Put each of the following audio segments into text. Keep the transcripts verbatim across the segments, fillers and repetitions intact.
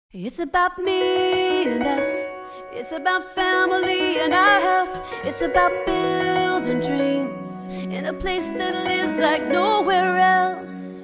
It's about me and us. It's about family and our health. It's about building dreams in a place that lives like nowhere else.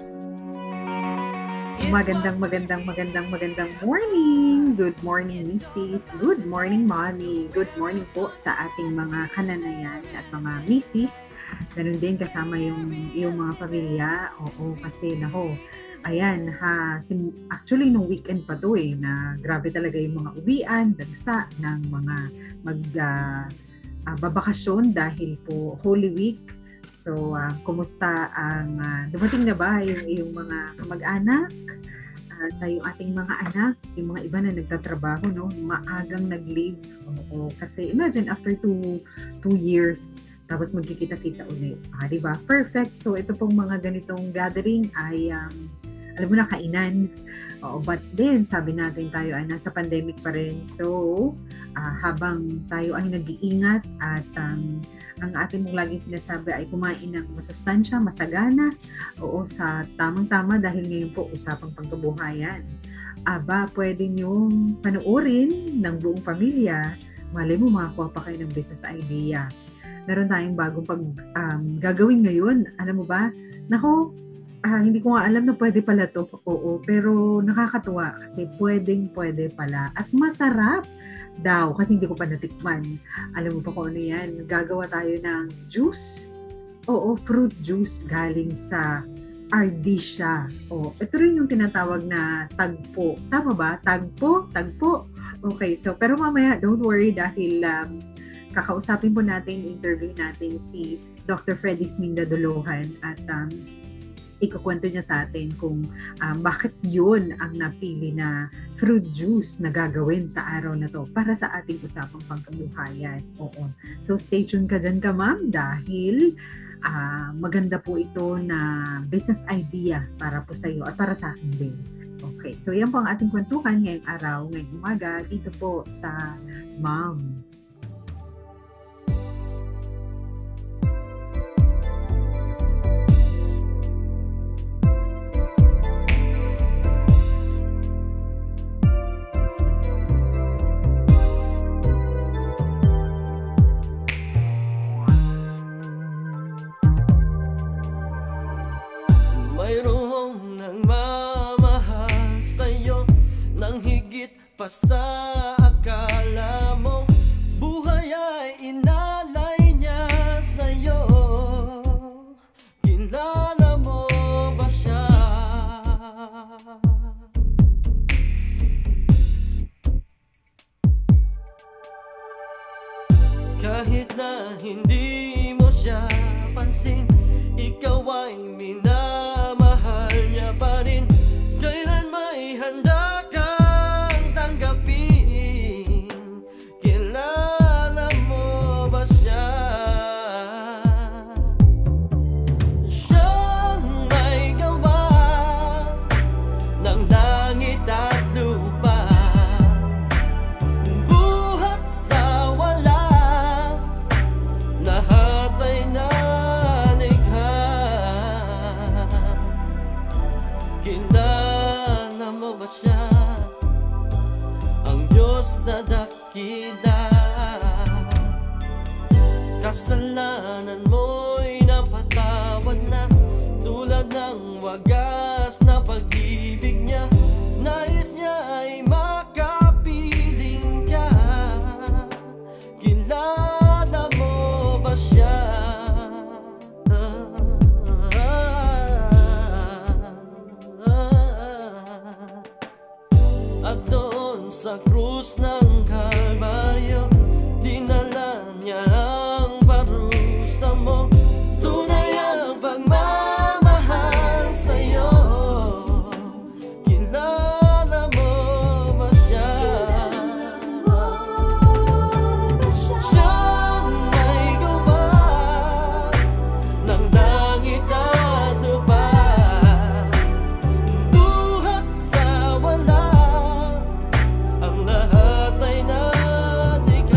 Magandang, magandang, magandang, magandang morning. Good morning, Missus. Good morning, Mommy. Good morning po sa ating mga kananayan at mga Missus. Ganun din kasama yung, yung mga pamilya. Oo, kasi naho. Ayan, ha, actually nung weekend pa to eh, na grabe talaga yung mga uwian, dagsa ng mga mag uh, uh, babakasyon dahil po Holy Week. So, uh, kumusta ang, uh, dumating na ba yung, yung mga kamag-anak at uh, yung ating mga anak, yung mga iba na nagtatrabaho, no? Maagang nag-leave. Oo, kasi imagine after two, two years, tapos magkikita-kita ulit. Ah, diba? Perfect. So, ito pong mga ganitong gathering ay um, alam mo na, kainan. Oo, but then, sabi natin tayo ay nasa pandemic pa rin. So, uh, habang tayo ay nag-iingat at um, ang ating mong laging sinasabi ay kumain ng masustansya, masagana. Oo, sa tamang-tama dahil ngayon po usapang pangkabuhayan. Aba, pwede niyong panoorin ng buong pamilya. Malay mo, makakuha pa kayo ng business idea. Meron tayong bagong pag, um, gagawin ngayon. Alam mo ba? Nako, Ah, hindi ko nga alam na pwede pala to. Oo, pero nakakatuwa kasi pwedeng pwede pala. At masarap daw kasi hindi ko pa natikman. Alam mo pa kung ano yan? Gagawa tayo ng juice. Oo, fruit juice galing sa Ardisia. Oh, ito rin yung tinatawag na tagpo. Tama ba? Tagpo? Tagpo? Okay, so pero mamaya, don't worry dahil um, kakausapin po natin, interview natin si Doctor Fredis at um, ikukwento niya sa atin kung um, bakit yun ang napili na fruit juice na gagawin sa araw na to para sa ating usapang pangkabuhayan. Oo. So stay tuned ka dyan ka, ma'am, dahil uh, maganda po ito na business idea para po sa iyo at para sa akin din. Okay. So yan po ang ating kwentuhan ngayong araw, ngayong umaga, dito po sa Ma'am. Sa akala mo buhay ay inalay niya sa'yo, kilala mo ba siya? Kahit na hindi mo siya pansin, ikaw ay minamahal niya pa rin. Kailan may handa kasalanan mo'y napatawad na, tulad ng wagas na pag-ibig niya. Nais niya ay makapiling ka, kilala mo ba siya? At doon sa krus ng Kalbaryo, dinala niya ang parusa mo. Tunay ang pagmamahal sa'yo, kilala mo ba siya? Siyang may gawa ng langit at lupa, buhat sa wala, ang lahat ay nalikha.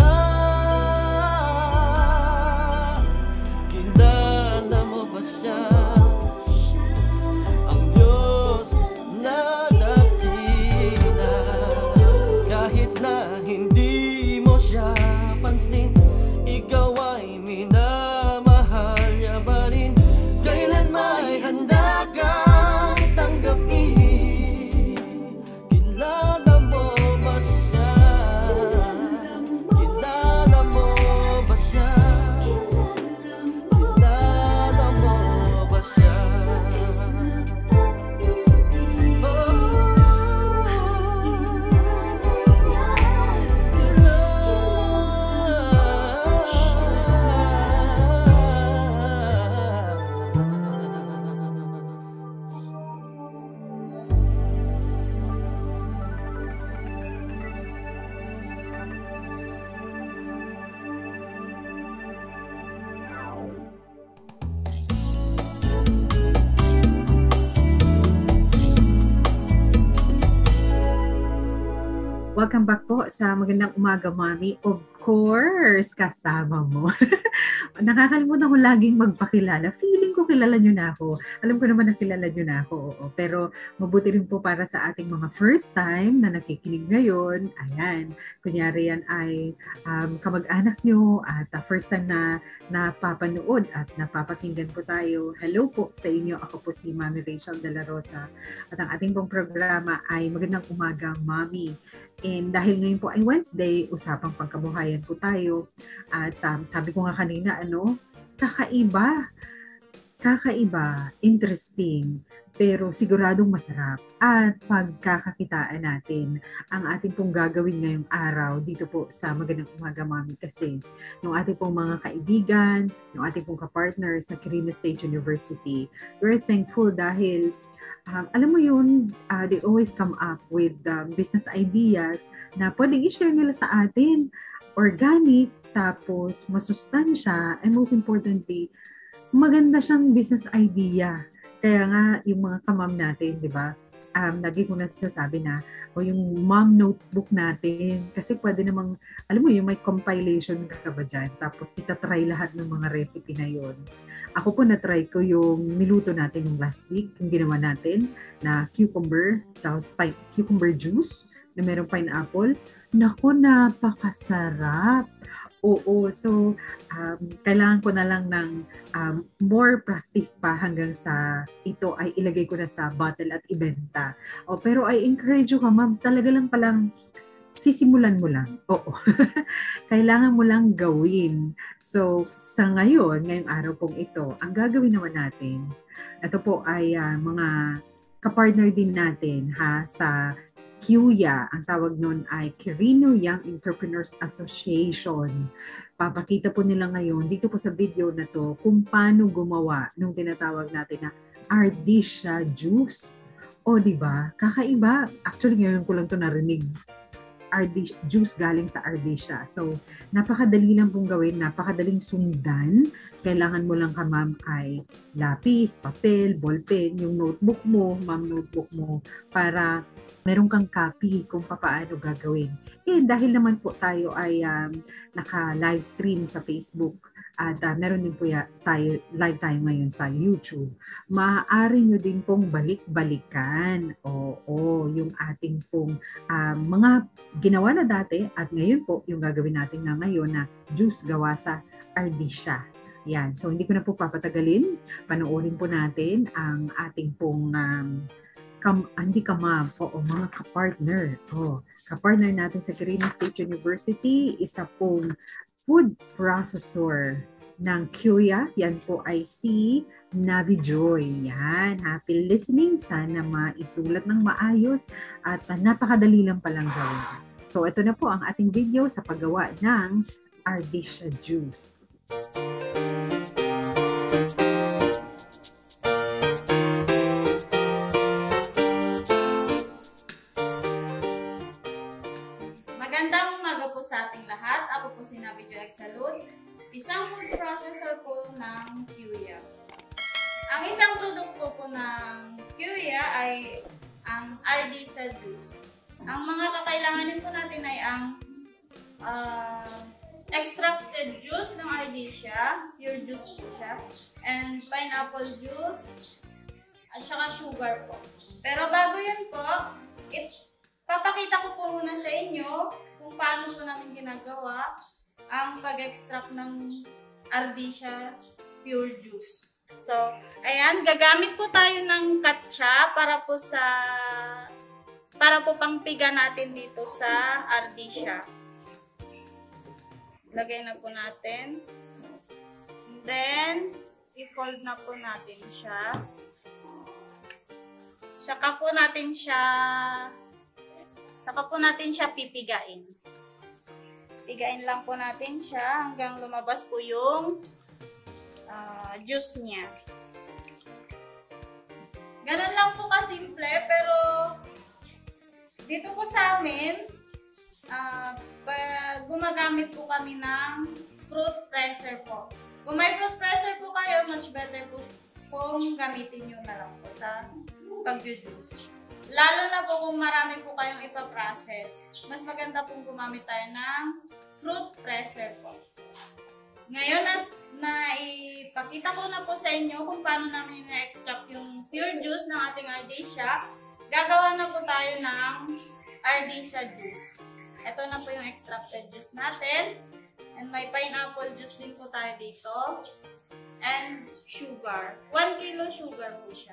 Welcome back po sa Magandang Umaga, Mami. Of course, kasama mo. Nakakalimutan ko laging magpakilala. Feeling ko kilala nyo na ako. Alam ko naman na kilala nyo na ako. Oo. Pero mabuti rin po para sa ating mga first time na nakikinig ngayon. Ayan. Kunyari yan ay um, kamag-anak nyo at uh, first time na napapanood at napapakinggan po tayo. Hello po sa inyo. Ako po si Mami Rachele de la Rosa. At ang ating pong programa ay Magandang Umaga, Mami. And dahil ngayon po ay Wednesday, Usapang Pangkabuhayan po tayo. At um, sabi ko nga kanina, ano, kakaiba. Kakaiba, interesting, pero siguradong masarap. At pagkakakitaan natin ang ating pong gagawin ngayong araw dito po sa Magandang Umaga, Mami. Kasi yung ating pong mga kaibigan, yung ating pong kapartner sa Quirino State University, we're thankful dahil Um, alam mo yun, uh, they always come up with um, business ideas na pwedeng i-share nila sa atin. Organic, tapos masustansya, and most importantly, maganda siyang business idea. Kaya nga, yung mga kamam natin, di ba? Um, lagi ko na sinasabi na, o yung mom notebook natin, kasi pwede namang, alam mo yung may compilation ka ba dyan, tapos itatry lahat ng mga recipe na yon. Ako po na-try ko yung niluto natin yung last week, yung ginawa natin na cucumber, tsaka spike, cucumber juice na merong pineapple. Naku, napakasarap. Oo, so um, kailangan ko na lang ng um, more practice pa hanggang sa ito ay ilagay ko na sa bottle at ibenta. O, pero I encourage you ka, ma'am, talaga lang palang sisimulan mo lang. Oo. Kailangan mo lang gawin. So, sa ngayon, ngayong araw pong ito, ang gagawin naman natin, ito po ay uh, mga kapartner din natin ha, sa Q Y A. Ang tawag nun ay Quirino Young Entrepreneurs Association. Papakita po nila ngayon, dito po sa video na to, kung paano gumawa nung tinatawag natin na Ardisia juice. O, di ba? Kakaiba. Actually, ngayon ko lang to narinig. Ardisia, juice galing sa Ardisia. So, napakadali lang pong gawin, napakadaling sundan. Kailangan mo lang ka, ma'am, ay lapis, papel, ballpen, yung notebook mo, ma'am, notebook mo, para meron kang copy kung paano gagawin. Eh, dahil naman po tayo ay um, naka-live stream sa Facebook at uh, meron din po ya, tayo, live tayo ngayon sa YouTube, maaari nyo din pong balik-balikan. Oo, yung ating pong um, mga ginawa na dati at ngayon po yung gagawin natin na ngayon na juice gawa sa Ardisia. Yan. So, hindi ko na po papatagalin. Panoorin po natin ang ating pong um, Kam, hindi ka ma'am, oo, mga kapartner. Oh, kapartner natin sa Quirino State University, isa pong food processor ng Q Y A. Yan po ay si Navijoy. Yan, happy listening. Sana maisulat ng maayos at uh, napakadali lang palang gawin. So, ito na po ang ating video sa paggawa ng Ardisia juice. Sa ating lahat, ako po si Navijoy, isang food processor po ng Q Y A. Ang isang produkto po ng Q Y A ay ang Ardisia juice. Ang mga kakailanganin po natin ay ang uh, extracted juice ng Ardisia, pure juice po siya, and pineapple juice, at saka sugar po. Pero bago yun po, it, papakita ko po muna sa inyo kung paano po namin ginagawa ang pag-extract ng Ardisia pure juice. So, ayan, gagamit po tayo ng katsa para po sa para po pampiga natin dito sa Ardisia. Lagay na po natin. And then, i-fold na po natin siya. Saka po natin siya Saka po natin siya pipigain. Pigain lang po natin siya hanggang lumabas po yung uh, juice niya. Ganun lang po kasimple, pero dito po sa amin, uh, gumagamit po kami ng fruit presser po. Kung may fruit presser po kayo, much better po kung gamitin nyo na lang po sa pag-juice. Lalo na po kung marami po kayong ipaprocess, mas maganda pong gumamit tayo ng fruit presser po. Ngayon at naipakita ko na po sa inyo kung paano namin na-extract yung pure juice ng ating Ardisia. Gagawa na po tayo ng Ardisia juice. Ito na po yung extracted juice natin. And may pineapple juice din po tayo dito. And sugar. one kilo sugar po siya.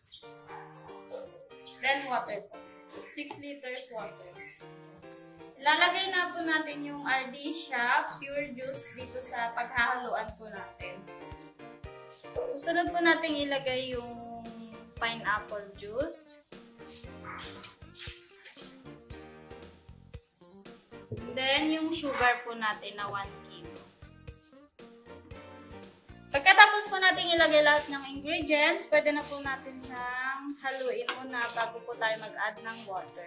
Then water po. six liters water. Lalagay na po natin yung Ardisia pure juice dito sa paghahaluan po natin. Susunod po natin ilagay yung pineapple juice. Then yung sugar po natin na one kilo. Pagkatapos po natin ilagay lahat ng ingredients, pwede na po natin siyang haluin muna bago po tayo mag-add ng water.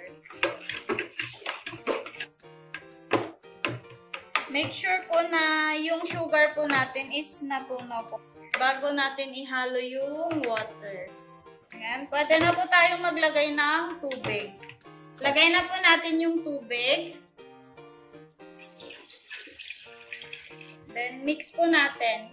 Make sure po na yung sugar po natin is natunaw po bago natin ihalo yung water. Ayan. Pwede na po tayong maglagay ng tubig. Lagay na po natin yung tubig. Then mix po natin.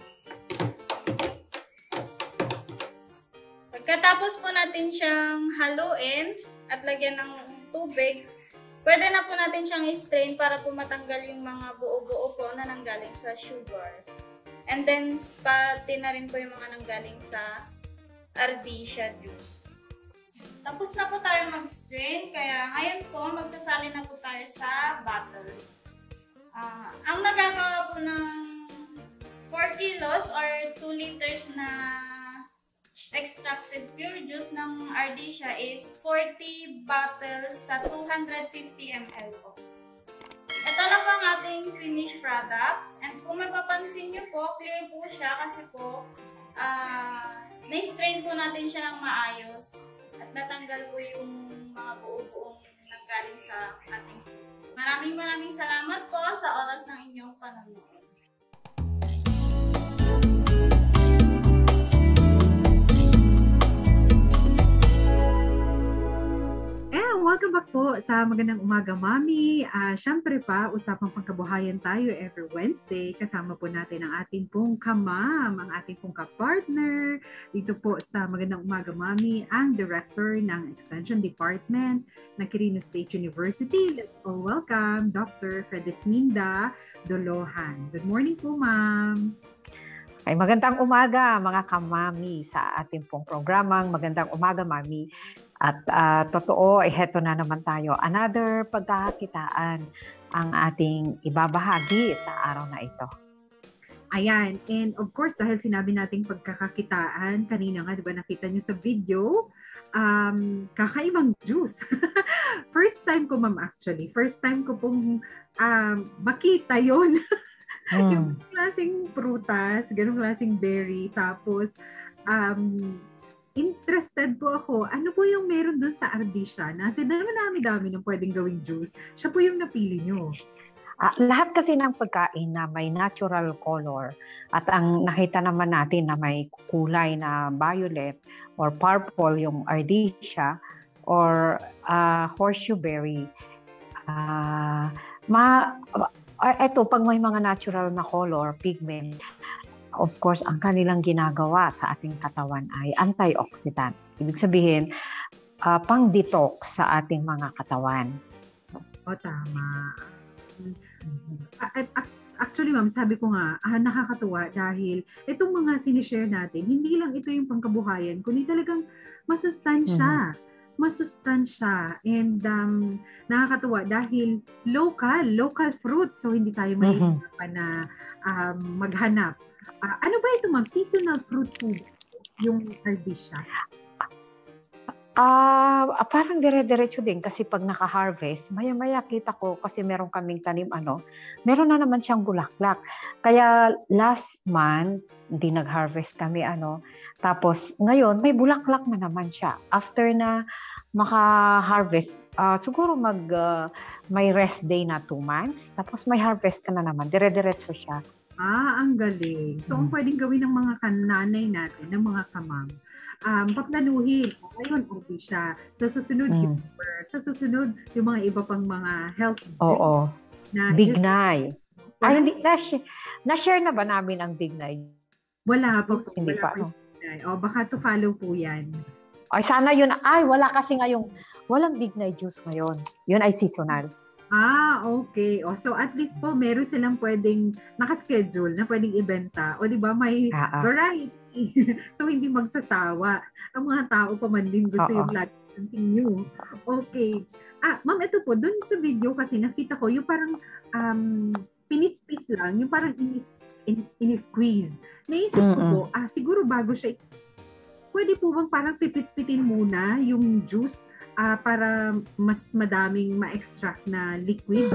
Pagkatapos po natin siyang haluin at lagyan ng tubig, pwede na po natin siyang i-strain para po matanggal yung mga buo-buo po na nanggaling sa sugar. And then, pati na rin po yung mga nanggaling sa Ardisia juice. Tapos na po tayo mag-strain, kaya ngayon po, magsasali na po tayo sa bottles. Uh, ang nagagawa po ng four kilos or two liters na extracted pure juice ng Ardisia is forty bottles sa two hundred fifty milliliters po. Ito na po ang ating finished products. And kung mapapansin nyo po, clear po siya kasi po uh, na-strain po natin siya ng maayos at natanggal po yung mga buo-buong nanggaling sa ating food. Maraming maraming salamat po sa oras ng inyong panonood. Welcome back po sa Magandang Umaga, Mami. Uh, Siyempre pa, Usapang Pangkabuhayan tayo every Wednesday. Kasama po natin ang ating pong kamam, ang ating pong kapartner. Dito po sa Magandang Umaga, Mami, ang Director ng Extension Department ng Quirino State University. Let's all welcome Doctor Fredis Dolohan. Good morning po, Ma'am. Ay, magandang umaga mga kamami sa ating pong programang Magandang Umaga, Mami. At uh, totoo, eh, heto na naman tayo. Another pagkakakitaan ang ating ibabahagi sa araw na ito. Ayan. And of course, dahil sinabi nating pagkakakitaan, kanina nga, di ba nakita nyo sa video, um, kakaibang juice. First time ko, ma'am, actually. First time ko pong um, makita yon. Hmm. Yung klaseng prutas, ganung klaseng berry, tapos um, interested po ako, ano po yung meron dun sa Ardisia? Kasi dami-dami ng pwedeng gawing juice. Siya po yung napili nyo. Uh, lahat kasi ng pagkain na may natural color at ang nakita naman natin na may kulay na violet or purple yung Ardisia or uh, horseshoe berry. Uh, ma uh, ito, pag may mga natural na color, pigment, of course, ang kanilang ginagawa sa ating katawan ay antioxidant. Ibig sabihin, uh, pang-detox sa ating mga katawan. O, tama. Actually, ma'am, sabi ko nga, ah, nakakatuwa dahil itong mga sinishare natin, hindi lang ito yung pangkabuhayan, kundi talagang masustansya. Mm-hmm. Masustansya. And um, nakakatuwa dahil local, local fruit. So, hindi tayo may mm-hmm. na um, maghanap. Uh, ano ba ito, ma'am? Seasonal fruit food yung Ardisia? Ah, uh, parang dire-diretso din kasi pag naka-harvest, maya-maya kita ko kasi meron kaming tanim ano, meron na naman siyang bulaklak. Kaya last month, hindi nag-harvest kami ano, tapos ngayon may bulaklak na naman siya. After na maka-harvest, uh, siguro mag uh, may rest day na two months, tapos may harvest ka na naman, dire-diretso siya. Ah, ang galing. So, ang pwedeng gawin ng mga kananay natin, ng mga kamam, um, paplanuhin. Ayun, Ardisia. Sa susunod, Mm. humor. Sa susunod, yung mga iba pang mga health. Oo. Na, Bignay. Wala. Ay, hindi. Na-share, na-share na ba namin ang Bignay? Wala pa po. Hindi Wala pa, pa. no? O, baka to follow po yan. Ay, sana yun. Ay, wala kasi ngayong, walang Bignay juice ngayon. Yun ay seasonal. Ah, okay. O, so at least po, meron silang pwedeng nakaschedule na pwedeng ibenta. O, di ba, may Ah, ah. variety. So, hindi magsasawa. Ang mga tao pa man din gusto Oo. yung lagi something new. Okay. Ah, ma'am, ito po, dun sa video kasi nakita ko, yung parang um, pinispis lang, yung parang inis, in, in-squeeze. Naisip ko Mm-mm. po, ah, siguro bago siya, pwede po bang parang pipit-pitin muna yung juice ah, para mas madaming ma-extract na liquid?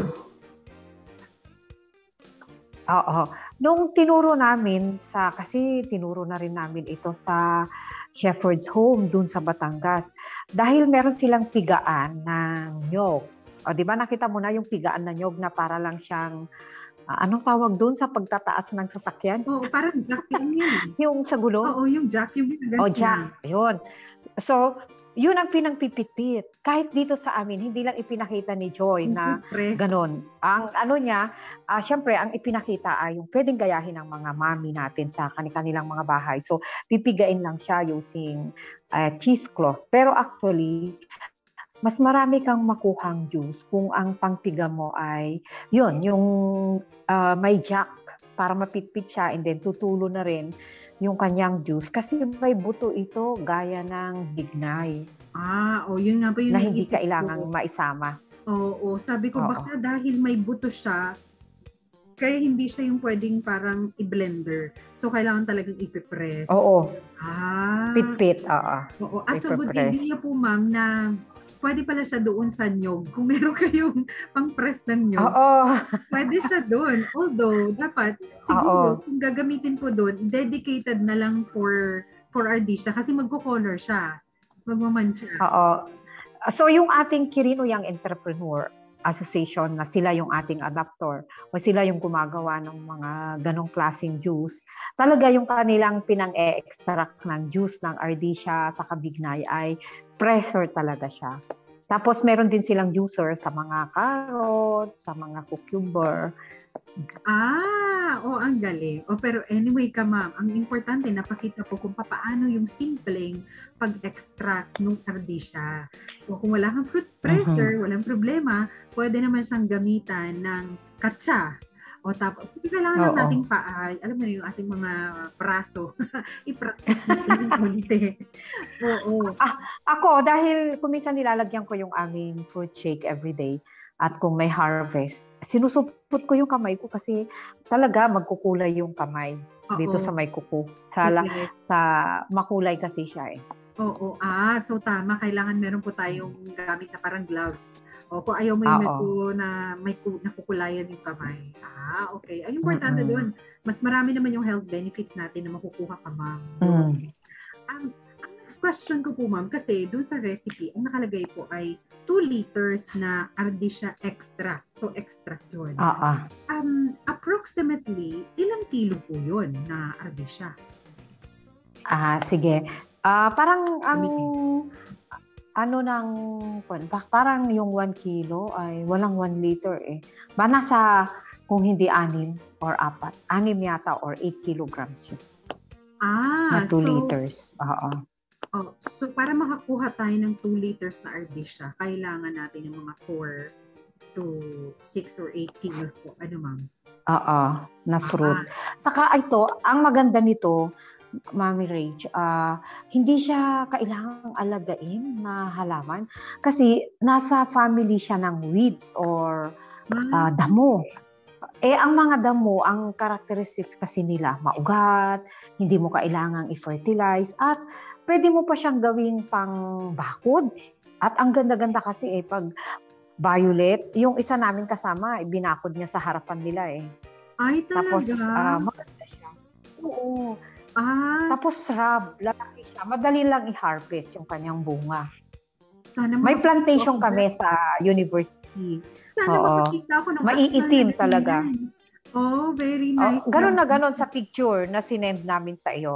Oo. Nung tinuro namin sa, kasi tinuro na rin namin ito sa Shepherd's Home dun sa Batangas. Dahil meron silang pigaan ng nyog. O, di ba nakita mo na yung pigaan na nyog na para lang siyang, ah, anong tawag dun sa pagtataas ng sasakyan? Oo, parang jack yung yun. Yung sa gulong? Oo, yung jack yung binagat O, niya. jack. Yun. So, yun ang pinangpipit-pit. Kahit dito sa amin, hindi lang ipinakita ni Joy na Press. ganon. Ang ano niya, ah, syempre, ang ipinakita ay yung pwedeng gayahin ng mga mami natin sa kanilang mga bahay. So, pipigain lang siya using uh, cheesecloth. Pero actually, mas marami kang makuhang juice kung ang pangpiga mo ay, yun, yung uh, may jack para mapitpit siya and then tutulo na rin yung kanyang juice kasi may buto ito gaya ng Bignay. Ah, o yun nga po yung na hindi naisip kailangang ko. maisama. Oo, sabi ko Oo. baka dahil may buto siya, kaya hindi siya yung pwedeng parang i-blender. So, kailangan talagang ipipress. Oo, Ah. pit-pit. Oo. Oo. As a good Ipipress. idea po, ma'am, na pwede pala siya doon sa nyog. Kung meron kayong pang-press ng nyog, Oo. pwede siya doon. Although, dapat, siguro, kung gagamitin po doon, dedicated na lang for for Ardisia kasi magko-color siya. Magmamansya. Oo. So, yung ating Kirino Young Entrepreneur Association na sila yung ating adapter o sila yung gumagawa ng mga ganong klaseng juice, talaga yung kanilang pinang-e-extract ng juice ng Ardisia sa Bignay ay presser talaga siya. Tapos meron din silang juicer sa mga carrots, sa mga cucumber. Ah, oh, ang galing. Oh, pero anyway ka, ma'am, ang importante, napakita po kung paano yung simpleng pag-extract ng Ardisia. So, kung wala kang fruit presser, uh-huh. walang problema, pwede naman siyang gamitan ng katsa. O tapos, hindi kailangan lang nating paay. Alam mo yung ating mga braso. I-practice natin ulit. Oo. Ah, ako, dahil kuminsan nilalagyan ko yung aming fruit shake everyday at kung may harvest, sinusupot ko yung kamay ko kasi talaga magkukulay yung kamay Uh-oh. dito sa may kuko. Sa, okay. sa makulay kasi siya eh. Oo. Ah, so tama. Kailangan meron po tayong gamit na parang gloves. O kung ayaw mo yung naku, na may nakukulayan yung kamay. Ah, okay. Ay, importante mm-hmm. doon. Mas marami naman yung health benefits natin na makukuha ka, ma'am. Mm. Ang, ang next question ko po, ma'am, kasi doon sa recipe, ang nakalagay po ay two liters na Ardisia extract. So, extract yun. Uh-uh. Um, approximately, ilang kilo po yun na Ardisia? Ah, sige. Ah, parang ang... Ano nang, parang yung one kilo ay walang one liter eh. Ba nasa, kung hindi anim or apat, anim yata or eight kilograms yun. Ah, na two so, liters. Oo. Oh, so para makakuha tayo ng two liters na Ardisia, kailangan natin yung mga four to six or eight kilos po. Ano, ma'am? Oo, na fruit. Ah. Saka ito, ang maganda nito, Mami Rach, uh, hindi siya kailangang alagain na halaman kasi nasa family siya ng weeds or uh, damo. Eh, ang mga damo, ang characteristics kasi nila, maugat, hindi mo kailangang i-fertilize at pwede mo pa siyang gawing pang bakod. At ang ganda-ganda kasi eh, pag violet, yung isa namin kasama, binakod niya sa harapan nila eh. Ay, talaga? Tapos, uh, maganda siya. Oo. Ah. Tapos shrub, lalaki siya. Madali lang i-harvest yung kanyang bunga. Sana may plantation kami sa university. Sana Oo. makakita ako ng maiitim talaga. Oh, very nice. Oh, ganon na ganon sa picture na sinend namin sa iyo.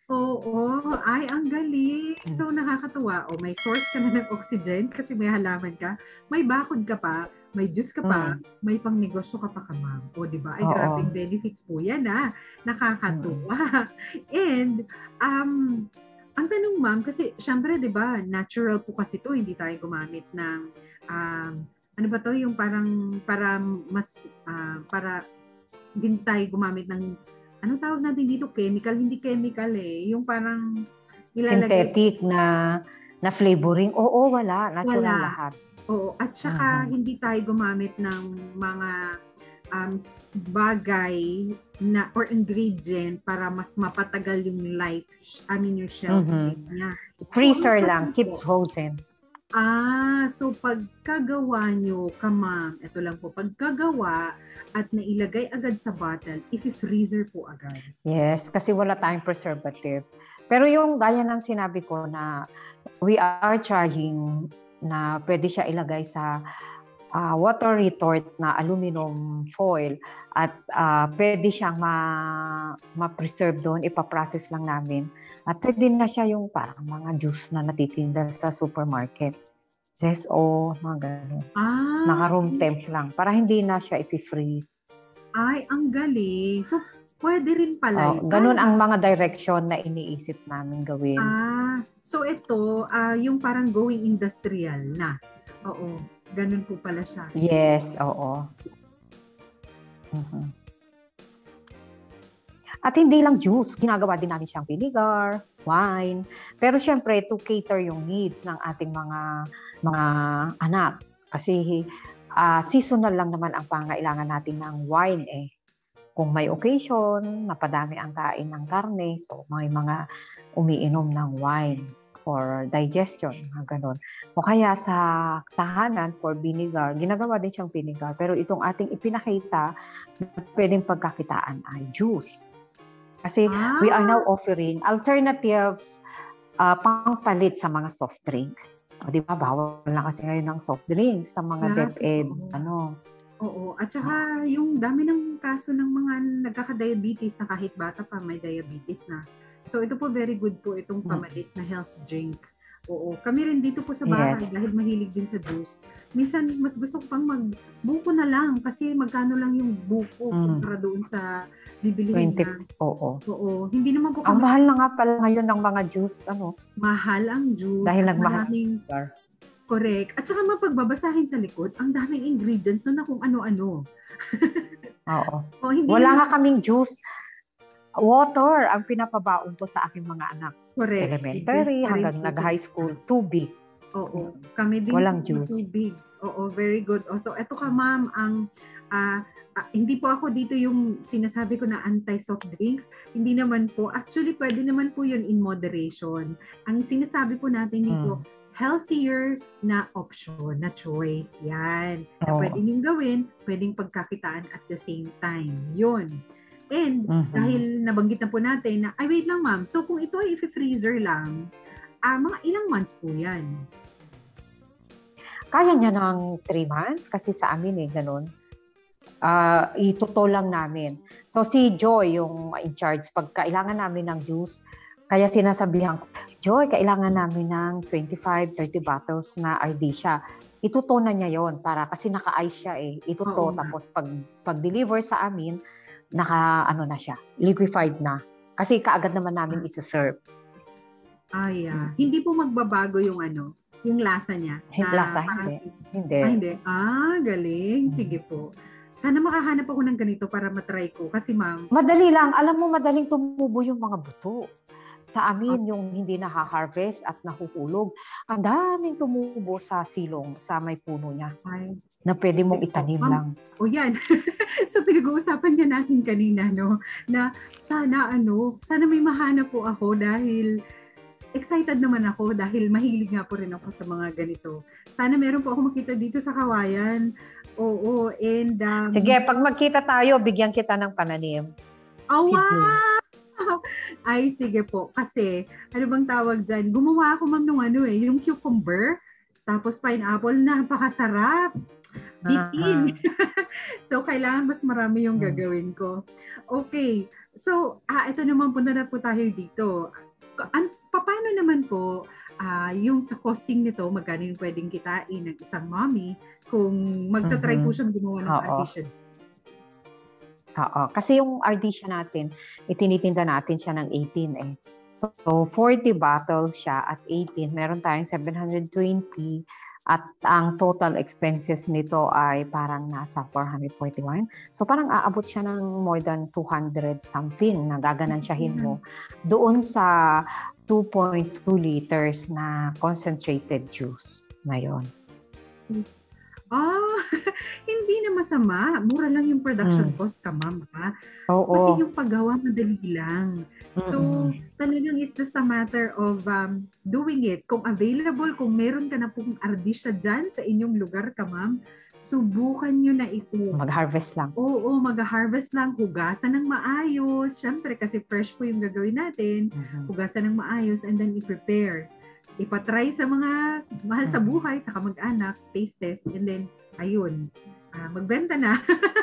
Oo, ay ang galing. So nakakatuwa. O may source ka na ng oxygen kasi may halaman ka, may bakod ka pa, may juice ka pa, Mm. may pangnegosyo ka pa kamam. O di ba? Ay Oo. grabing benefits po yan ah. Nakakatuwa. And um ang tanong ma'am kasi syempre di ba natural po kasi to, hindi tayo gumamit ng um, ano ba to yung parang para mas uh, para hindi tayo gumamit ng anong tawag natin dito? Chemical? Hindi chemical eh. Yung parang nilalagay. Synthetic na na flavoring. Oo, wala. Natural Wala. lahat. Oo. At saka, Uh-huh. hindi tayo gumamit ng mga um, bagay na or ingredient para mas mapatagal yung life, I mean yung shelf Mhm. life niya. Freezer So, lang. ano Keep po? frozen. Ah, so pagkagawa nyo, kamam, ito lang po, pagkagawa at nailagay agad sa bottle, i-freezer po agad. Yes, kasi wala tayong preservative. Pero yung gaya ng sinabi ko na we are trying na pwede siya ilagay sa uh, water retort na aluminum foil at uh, pwede siyang ma- ma-preserve doon, ipaprocess lang namin. At pwede na siya yung parang mga juice na natitinda sa supermarket. Yes, o, mga ganun. Ah, Naka-room temp lang para hindi na siya i-freeze. ay, ang galing. So, pwede rin pala. Oh, ganun ang mga direction na iniisip namin gawin. Ah, so ito, ah, yung parang going industrial na. Oo, ganun po pala siya. Yes, oo. Mhm. At hindi lang juice, ginagawa din namin siyang vinegar, wine. Pero syempre, to cater yung needs ng ating mga mga anak. Kasi uh, seasonal lang naman ang pangailangan natin ng wine eh. Kung may occasion, napadami ang kain ng karne, so may mga umiinom ng wine for digestion, mga ganun. O kaya sa tahanan for vinegar, ginagawa din siyang vinegar. Pero itong ating ipinakita na pwedeng pagkakitaan ay juice. Kasi Ah. we are now offering alternative uh, pangpalit sa mga soft drinks. O, di ba, bawal na kasi ngayon ng soft drinks sa mga Yeah, Dept, oo. ano. Oo, at saka yung dami ng kaso ng mga nagkaka-diabetes na kahit bata pa may diabetes na. So ito po very good po itong Hmm. pamalit na health drink. Oo, kami rin dito po sa bahay Yes. dahil mahilig din sa juice. Minsan mas gusto ko pang magbuko na lang kasi magkano lang yung buko Mm. para doon sa bibilihin twenty, na. oo. Oo, hindi naman po Ang kami mahal na nga pala ngayon ng mga juice, ano. mahal ang juice. Dahil at nagmahal. maraming- Correct. At saka mapagbabasahin sa likod, ang daming ingredients na kung ano-ano. Oo. O, hindi Wala naman- nga kaming juice. Water ang pinapabaon ko sa aking mga anak. correct. Elementary Yes, pa rin hanggang po nag-high din. school, tubig. Oo. Kami din Walang po juice. tubig. Oo, very good. Oh, so, eto ka ma'am, ang ah, ah, hindi po ako dito yung sinasabi ko na anti-soft drinks. Hindi naman po. Actually, pwede naman po yun in moderation. Ang sinasabi po natin dito, healthier na option, na choice. Yan. Na Oo. pwede niyong gawin, pwedeng pagkakitaan at the same time. Yun. And Mhm. dahil nabanggit na po natin na, ay wait lang ma'am, so kung ito ay i-freezer lang, ah mga ilang months po yan? Kaya niya ng three months kasi sa amin eh, ganun. Ah, ituto lang namin. So si Joy yung in charge pag kailangan namin ng juice, kaya sinasabihan ko, Joy, kailangan namin ng twenty-five, thirty bottles na Ardisia. Ituto na niya yon para kasi naka-ice siya eh. Ituto Oo nga. tapos pag pag-deliver sa amin, naka ano na siya, liquefied na. Kasi kaagad naman namin isa-serve. Ay, ah, hindi po magbabago yung ano, yung lasa niya. Yung na lasa, parang- hindi. Hindi. Ah, hindi. Ah, galing. Hmm. Sige po. Sana makahanap ako ng ganito para matry ko. Kasi ma'am, Madali lang. Alam mo, madaling tumubo yung mga buto. Sa amin, yung hindi naha-harvest at nahuhulog, ang daming tumubo sa silong, sa may puno niya, ay, na pwede mong Sige po. itanim Ma'am, lang. o yan. So pinag-uusapan niya natin kanina, no? Na sana ano, sana may mahanap po ako dahil excited naman ako dahil mahilig nga po rin ako sa mga ganito. Sana meron po ako makita dito sa Kawayan. Oo, and um, Sige, pag magkita tayo, bigyan kita ng pananim. oh, sige. wow! Ay, sige po. Kasi, ano bang tawag dyan? Gumawa ako ma'am nung ano eh, yung cucumber, tapos pineapple, napakasarap. Bitin. So, kailangan mas marami yung gagawin ko. Okay. So, ah, ito naman, punta na po tayo dito. An, paano naman po ah, yung sa costing nito, magkano yung pwedeng kitain ng isang mommy kung magta-try po siyang gumawa ng Oo. Ardisia? Oo. Kasi yung Ardisia natin, itinitinda natin siya ng eighteen eh. So, forty bottles siya at eighteen. Meron tayong seven hundred twenty. At ang total expenses nito ay parang nasa four hundred forty-one. So parang aabot siya ng more than two hundred something na gaganansyahin mo doon sa two point two liters na concentrated juice na yon. Ah, hindi na masama. Mura lang yung production Mm. cost ka, ma'am. Ha? Oo. Pati yung paggawa, madali lang. So, Mm-mm. talagang it's just a matter of um, doing it. Kung available, kung meron ka na pong Ardisia dyan sa inyong lugar ka, ma'am, subukan nyo na ito. Mag-harvest lang. Oo, mag-harvest lang, hugasan ng maayos. Siyempre, kasi fresh po yung gagawin natin. Mhm. Hugasan ng maayos and then i-prepare. Ipatry sa mga mahal sa buhay, sa kamag-anak, taste test, and then, ayun, ah, magbenta na.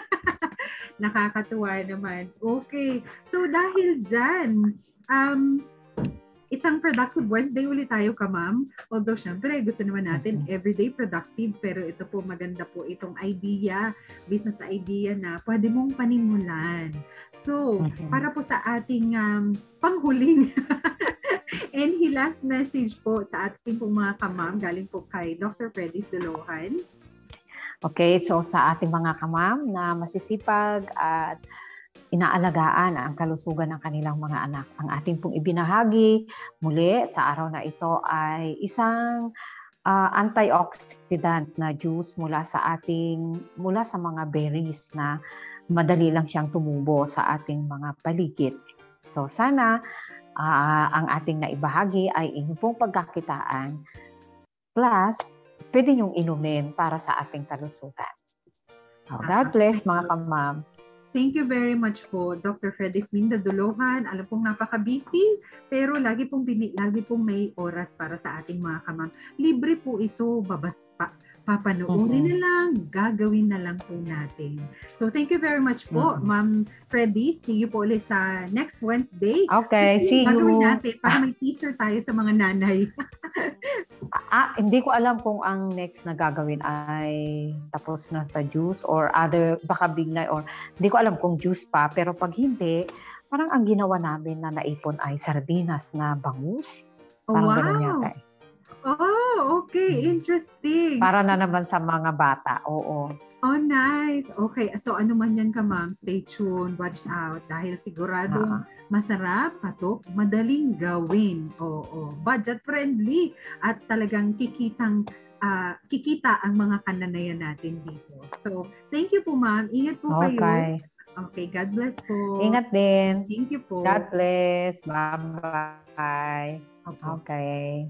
Nakakatuwa naman. Okay. So, dahil dyan, um, isang productive Wednesday ulit tayo ka, ma'am. Although, syempre, gusto naman natin everyday productive, pero ito po, maganda po itong idea, business idea na pwede mong panimulan. So, Mhm. para po sa ating um, panghuling and he last message po sa ating pong mga kamam, galing po kay Doctor Fredis Dolohan. Okay, so sa ating mga kamam na masisipag at inaalagaan ang kalusugan ng kanilang mga anak, ang ating pong ibinahagi muli sa araw na ito ay isang uh, antioxidant na juice mula sa ating mula sa mga berries na madali lang siyang tumubo sa ating mga paligid. So sana uh, ang ating naibahagi ay inyong pong pagkakitaan plus pwede niyong inumin para sa ating kalusugan. Oh, God bless mga kamam. Thank you very much po, Doctor Fredis Minda Dolohan. Alam pong napaka-busy, pero lagi pong, bini, lagi pong may oras para sa ating mga kamam. Libre po ito, babas pa, papanoorin Mm-hmm. na lang, gagawin na lang po natin. So, thank you very much po, Mm-hmm. Ma'am Fredis. See you po ulit sa next Wednesday. Okay, Ito see yung gagawin you. natin para may teaser tayo sa mga nanay. Ah, hindi ko alam kung ang next na gagawin ay tapos na sa juice or other, baka bignay or hindi ko alam kung juice pa. Pero pag hindi, parang ang ginawa namin na naipon ay sardinas na bangus. Oh, Parang wow! ganun yata eh. Oh, okay. Interesting. Para na naman sa mga bata, oo. Oh, nice. Okay. So, ano man yan ka, ma'am, stay tuned, watch out. Dahil sigurado Ah. masarap, patok, madaling gawin. Oo, budget-friendly. At talagang kikitang, ah, kikita ang mga kananayan natin dito. So, thank you po, ma'am. Ingat po kayo. Okay. Okay, God bless po. Ingat din. Thank you po. God bless. Bye-bye. Opo. Okay.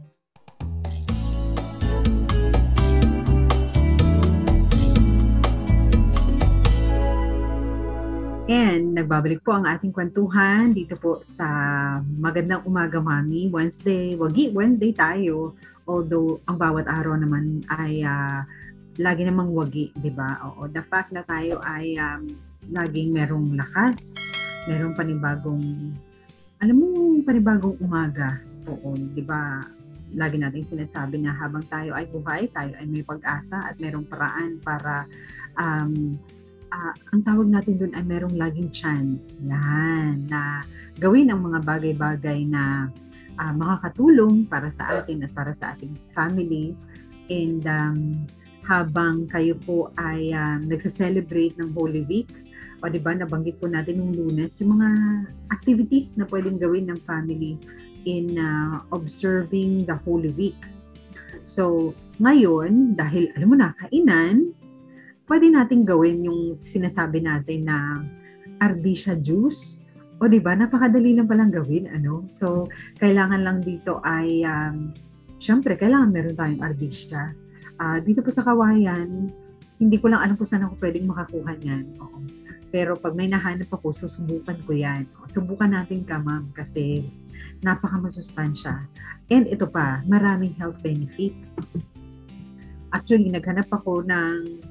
And nagbabalik po ang ating kwentuhan dito po sa Magandang Umaga Mami, Wednesday, Wagi Wednesday tayo. Although ang bawat araw naman ay uh, lagi namang wagi, di ba? Oo, the fact na tayo ay um, laging merong lakas, merong panibagong, alam mo, panibagong umaga. Oo, di ba? Lagi nating sinasabi na habang tayo ay buhay, tayo ay may pag-asa at merong paraan para um, Uh, ang tawag natin dun ay merong laging chance yan, na gawin ang mga bagay-bagay na uh, makakatulong para sa atin at para sa ating family. And um, habang kayo po ay um, nagsa-celebrate ng Holy Week, o diba nabanggit po natin yung Lunes, yung mga activities na pwedeng gawin ng family in uh, observing the Holy Week. So ngayon, dahil alam mo na, kainan, pwede nating gawin yung sinasabi natin na Ardisia juice. O diba, napakadali lang palang gawin. Ano? So, kailangan lang dito ay, um, syempre, kailangan meron tayong Ardisia. Uh, dito po sa Kawayan, hindi ko lang alam kung saan ako pwedeng makakuha niyan. Oo. Pero pag may nahanap ako, susubukan ko yan. Subukan natin ka, ma'am, kasi napakamasustansya. And ito pa, maraming health benefits. Actually, naghanap ako ng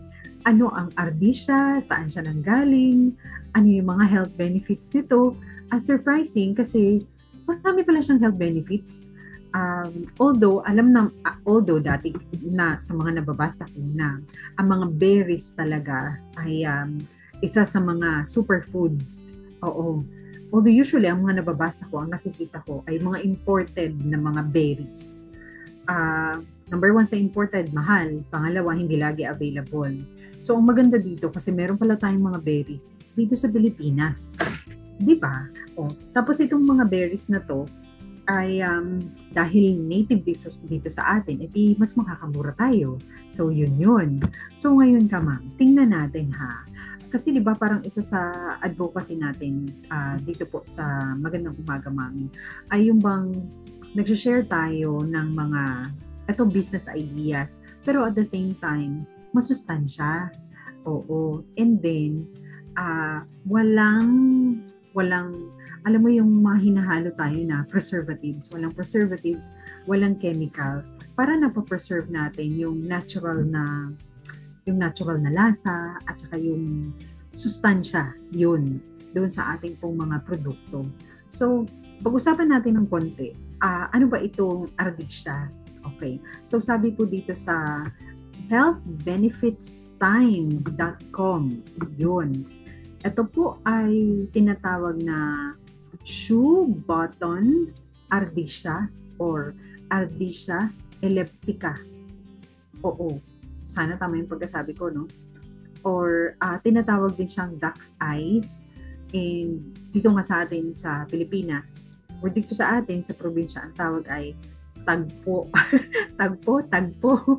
ano ang ardisia, saan siya nanggaling, ano yung mga health benefits nito. At surprising kasi marami pala siyang health benefits. Um, although, alam na, uh, although dati na sa mga nababasa ko na ang mga berries talaga ay um, isa sa mga superfoods. Oo. Although usually, ang mga nababasa ko, ang nakikita ko ay mga imported na mga berries. Uh, number one sa imported, mahal. Pangalawa, hindi lagi available. So, ang maganda dito, kasi meron pala tayong mga berries dito sa Pilipinas. Di ba? O, tapos itong mga berries na to, ay um, dahil native dito, dito sa atin, edi mas makakamura tayo. So, yun yun. So, ngayon ka ma'am, tingnan natin ha. Kasi di ba parang isa sa advocacy natin uh, dito po sa Magandang Umaga Mami, ay yung bang nag-share tayo ng mga eto business ideas, pero at the same time, masustansya. Oo. And then, uh, walang, walang, alam mo yung mga hinahalo tayo na preservatives, walang preservatives, walang chemicals, para napapreserve natin yung natural na, yung natural na lasa, at saka yung sustansya, yun, doon sa ating pong mga produkto. So, pag-usapan natin ng konti, uh, ano ba itong ardisia? Okay. So, sabi ko dito sa health benefits time dot com, yun. Ito po ay tinatawag na shoe button ardisia or ardisia elliptica. Oo, sana tama yung pagkasabi ko, no? Or uh, tinatawag din siyang duck's eye. And dito nga sa atin sa Pilipinas, or dito sa atin sa probinsya, ang tawag ay tagpo. tagpo, tagpo.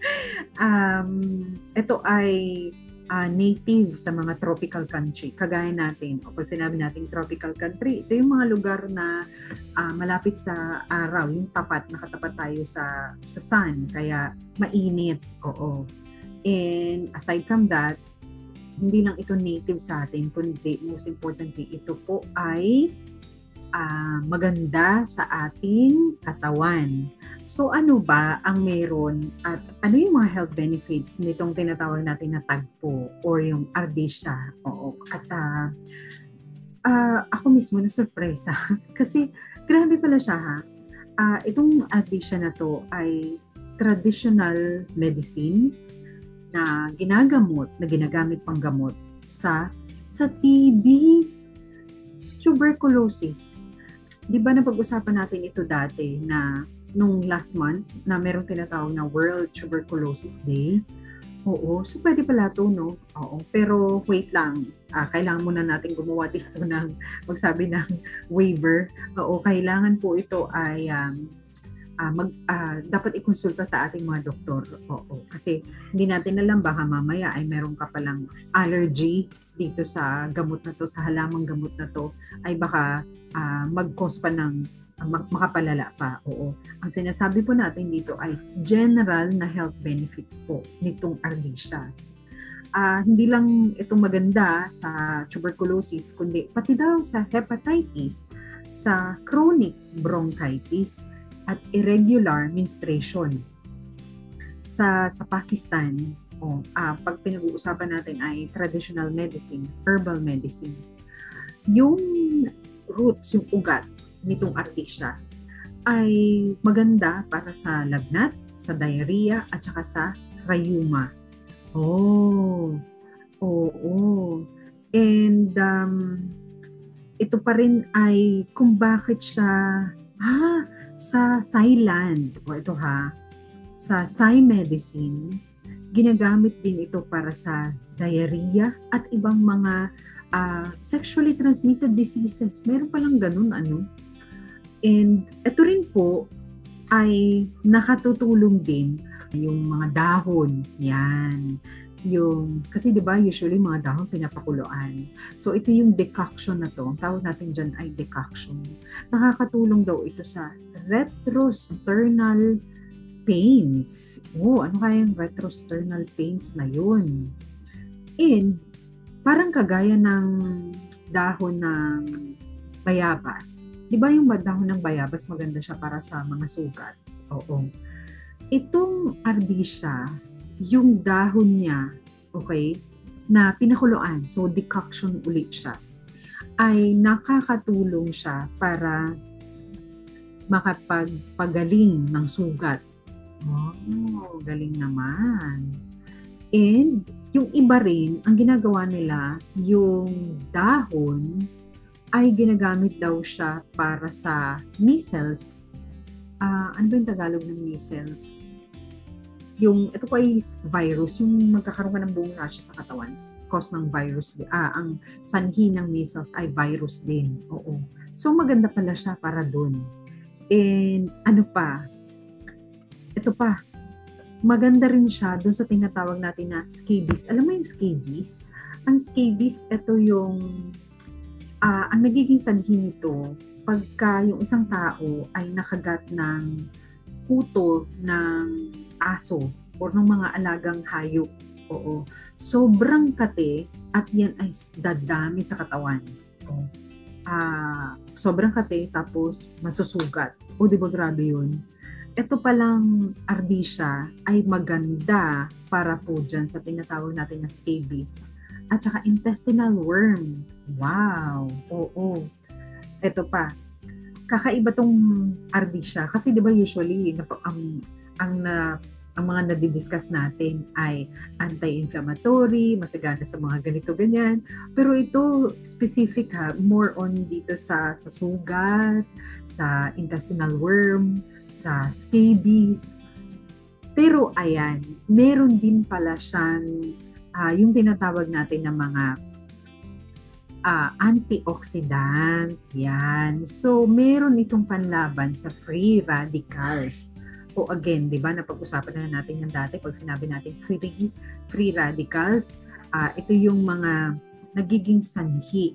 um, ito ay uh, native sa mga tropical country. Kagaya natin, o pag sinabi natin tropical country, ito yung mga lugar na uh, malapit sa araw, yung tapat, nakatapat tayo sa, sa sun, kaya mainit. Oo. And aside from that, hindi lang ito native sa atin, kundi most importantly, ito po ay uh, maganda sa ating katawan. So ano ba ang meron at ano yung mga health benefits nitong tinatawag natin na tagpo or yung ardisia? Oo. At uh, uh, ako mismo na sorpresa kasi grabe pala siya ha. Uh, itong ardisia na to ay traditional medicine na ginagamot, na ginagamit panggamot sa sa T B, tuberculosis. Di ba napag-usapan natin ito dati na nung last month na merong tinatawag na World Tuberculosis Day? Oo, so pwede pala ito, no? Oo, pero wait lang. Ah, kailangan muna natin gumawa dito ng magsabi ng waiver. Oo, kailangan po ito ay um, Uh, mag, uh, dapat ikonsulta sa ating mga doktor. Oo. Kasi hindi natin alam, baka mamaya ay meron ka palang allergy dito sa gamot na to, sa halamang gamot na to, ay baka uh, mag-cause pa ng uh, makapalala pa. Oo. Ang sinasabi po natin dito ay general na health benefits po nitong ardisia. Uh, hindi lang ito maganda sa tuberculosis, kundi pati daw sa hepatitis, sa chronic bronchitis, at irregular menstruation. Sa sa Pakistan, oh, ah, pag pinag-uusapan natin ay traditional medicine, herbal medicine. Yung roots, yung ugat nitong ardisia ay maganda para sa lagnat, sa diarrhea, at saka sa rayuma. Oh, oo. Oh, oh. And um, ito pa rin ay kung bakit siya, ah, sa Thailand, o ito ha, sa Thai medicine, ginagamit din ito para sa diarrhea at ibang mga uh, sexually transmitted diseases. Meron palang ganun, ano? And ito rin po ay nakatutulong din yung mga dahon. Yan. Yung, kasi di ba usually mga dahon pinapakuluan. So ito yung decoction na to. Ang tawag natin dyan ay decoction. Nakakatulong daw ito sa retrosternal pains. Oh, ano kaya yung retrosternal pains na yun? And parang kagaya ng dahon ng bayabas. Di ba yung dahon ng bayabas maganda siya para sa mga sugat? Oo. Itong ardisia, yung dahon niya okay, na pinakuluan, so decoction ulit siya, ay nakakatulong siya para makapagpagaling ng sugat. Oh, galing naman. And yung iba rin, ang ginagawa nila, yung dahon ay ginagamit daw siya para sa measles. Uh, ano ba yung Tagalog ng measles? Yung, ito po ay virus, yung magkakaroon ka ng buong rashes sa katawan, cause ng virus, ah, ang sanhi ng measles ay virus din. Oo. So, maganda pala siya para dun. And, ano pa, ito pa, maganda rin siya dun sa tinatawag natin na scabies. Alam mo yung scabies? Ang scabies, ito yung, uh, ang nagiging sanhi nito, pagka yung isang tao ay nakagat ng kuto ng aso o ng mga alagang hayop. Oo. Sobrang kate at yan ay dadami sa katawan. Oo. Uh, sobrang kate tapos masusugat. O di ba grabe yun? Ito palang Ardisia ay maganda para po dyan sa tinatawag natin na scabies. At saka intestinal worm. Wow! Oo. Ito pa. Kakaiba tong Ardisia kasi di ba usually ang ang na ang mga nadidiscuss natin ay anti-inflammatory, masagana sa mga ganito ganyan. Pero ito specific ha, more on dito sa sa sugat, sa intestinal worm, sa scabies. Pero ayan, meron din pala siyang uh, yung tinatawag natin na mga uh, antioxidant. Yan. So, meron itong panlaban sa free radicals. O again, di ba, napag-usapan na natin yan dati pag sinabi natin free, free radicals. Uh, ito yung mga nagiging sanhi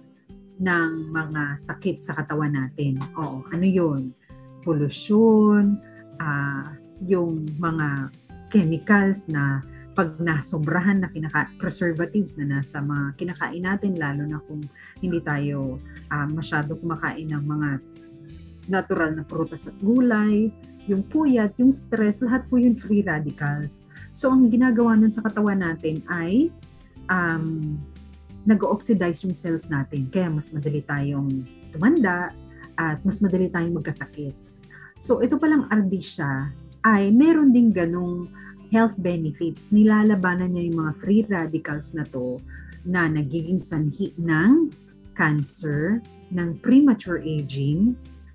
ng mga sakit sa katawan natin. O, ano yun? Pollution, uh, yung mga chemicals na pag nasobrahan na kinaka- preservatives na nasa mga kinakain natin, lalo na kung hindi tayo uh, masyado kumakain ng mga natural na prutas at gulay, yung puyat, yung stress, lahat po yung free radicals. So, ang ginagawa nun sa katawan natin ay um, nag-oxidize yung cells natin. Kaya mas madali tayong tumanda at mas madali tayong magkasakit. So, ito palang Ardisia ay meron ding ganong health benefits. Nilalabanan niya yung mga free radicals na to na nagiging sanhi ng cancer, ng premature aging.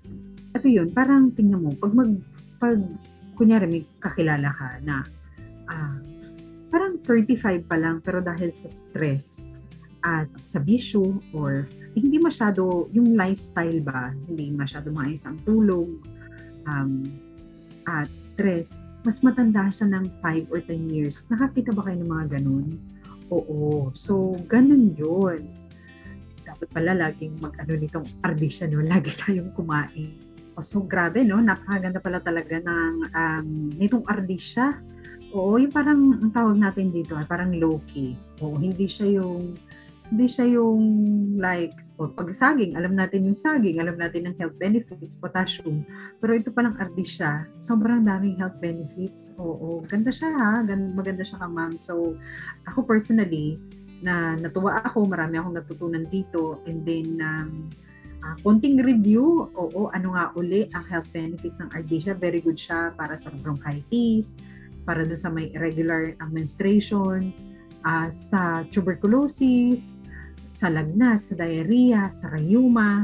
Ito yun, parang tingnan mo, pag mag, pag kunyari may kakilala ka na ah, parang thirty-five pa lang pero dahil sa stress at sa bisyo or eh, hindi masyado yung lifestyle ba, hindi masyado maayos ang tulog, Um, at stress, mas matanda siya ng five or ten years. Nakakita ba kayo ng mga ganun? Oo. So, ganun yun. Dapat pala laging mag-ano nitong Ardisia, no? Lagi tayong kumain. O, so, grabe, no? Napakaganda pala talaga ng um, nitong Ardisia. Oo, yung parang, ang tawag natin dito, ay parang low-key. Oo, hindi siya yung, hindi siya yung like, o pag saging, alam natin yung saging, alam natin ng health benefits, potassium. Pero ito palang Ardisia, sobrang daming health benefits. Oo, ganda siya ha, maganda siya ka ma'am. So, ako personally, na natuwa ako, marami akong natutunan dito. And then, um, uh, konting review, oo, ano nga uli ang health benefits ng Ardisia. Very good siya para sa bronchitis, para doon sa may irregular uh, menstruation, uh, sa tuberculosis, sa lagnat, sa diarrhea, sa rheuma,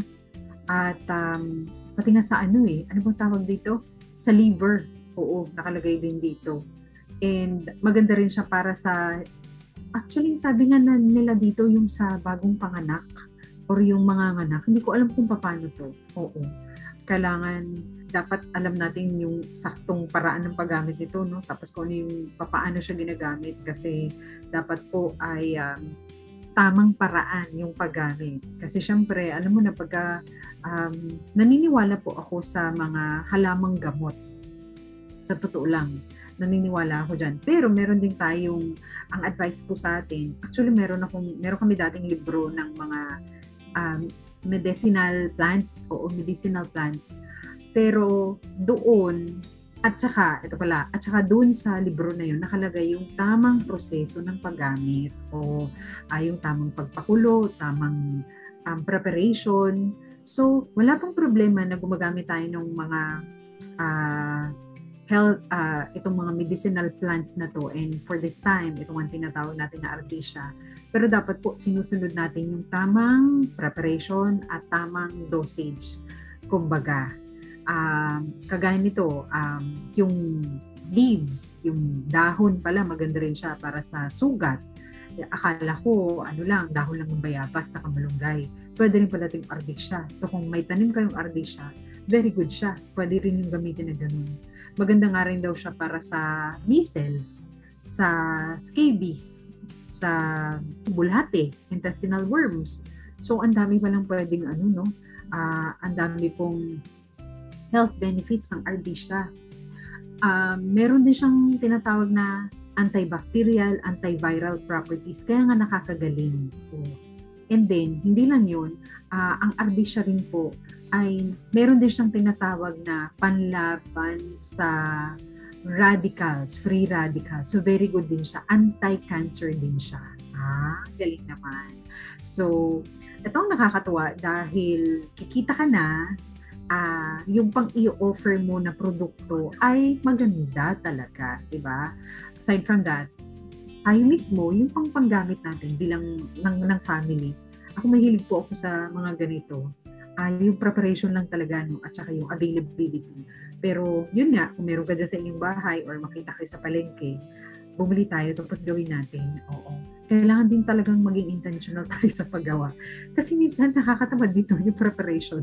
at um, pati nga sa ano eh, ano bang tawag dito? Sa liver. Oo, nakalagay din dito. And maganda rin siya para sa, actually sabi nga na nila dito yung sa bagong panganak or yung mga nganak. Hindi ko alam kung paano to. Oo. Kailangan, dapat alam natin yung saktong paraan ng paggamit nito, no? Tapos kung ano yung paano siya ginagamit kasi dapat po ay um, tamang paraan yung paggamit. Kasi syempre, alam mo na pagka um, naniniwala po ako sa mga halamang gamot. Sa totoo lang, naniniwala ako dyan. Pero meron din tayong, ang advice po sa atin, actually meron, akong, meron kami dating libro ng mga um, medicinal plants o medicinal plants. Pero doon, At saka, ito pala, at saka doon sa libro na yun, nakalagay yung tamang proseso ng paggamit o uh, yung tamang pagpakulo, tamang um, preparation. So, wala pong problema na gumagamit tayo ng mga uh, health, uh, itong mga medicinal plants na to. And for this time, itong ang tinatawag natin na Ardisia. Pero dapat po sinusunod natin yung tamang preparation at tamang dosage. Kumbaga, Um, kagaya nito, um, yung leaves, yung dahon pala, maganda rin siya para sa sugat. Akala ko, ano lang, dahon lang ng bayabas sa kamalunggay. Pwede rin pala itong Ardisia. So kung may tanim kayong Ardisia, very good siya. Pwede rin yung gamitin na ganun. Maganda nga rin daw siya para sa measles, sa scabies, sa bulate, intestinal worms. So ang dami palang pwedeng ano, no? Uh, ang dami pong health benefits ng Ardisia. Um, meron din siyang tinatawag na antibacterial, antiviral properties, kaya nga nakakagaling. Oh. And then, hindi lang yun, uh, ang Ardisia rin po ay meron din siyang tinatawag na panlaban sa radicals, free radicals. So, very good din siya. Anti-cancer din siya. Ah, galing naman. So, ito ang nakakatuwa dahil kikita ka na, Uh, yung pang i-offer mo na produkto ay maganda talaga, diba? Aside from that, tayo mismo, yung pang panggamit natin bilang ng, ng family. Ako mahilig po ako sa mga ganito. Uh, yung preparation lang talaga, no? At saka yung availability. Pero yun nga, kung meron ka dyan sa inyong bahay or makita kayo sa palengke, bumili tayo tapos gawin natin. Oo. Kailangan din talagang maging intentional tayo sa paggawa. Kasi minsan nakakatamad dito yung preparation.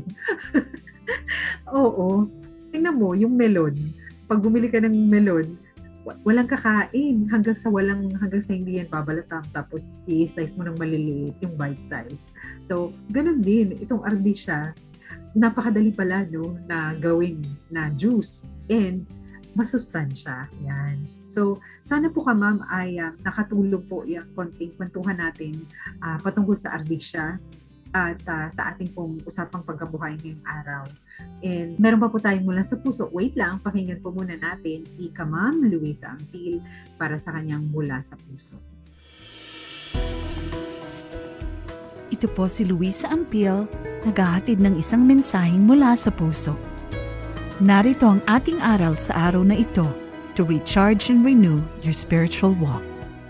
Oo. Tingnan mo, yung melon. Pag bumili ka ng melon, walang kakain hanggang sa walang, hanggang sa hindi yan babalatam. Tapos i-slice mo ng maliliit yung bite size. So, ganun din. Itong Ardisia, napakadali pala, no, na gawin na juice. And masustansya. Yan. So, sana po ka, ma'am, ay uh, nakatulong po yung konting kwentuhan natin uh, patungkol sa Ardisia at uh, sa ating pong usapang pangkabuhayan ngayong araw. And meron pa po tayong mula sa puso. Wait lang, pakinggan po muna natin si Ma'am Luisa Ampil para sa kanyang mula sa puso. Ito po si Luisa Ampil, naghahatid ng isang mensaheng mula sa puso. Narito ang ating aral sa araw na ito to recharge and renew your spiritual walk.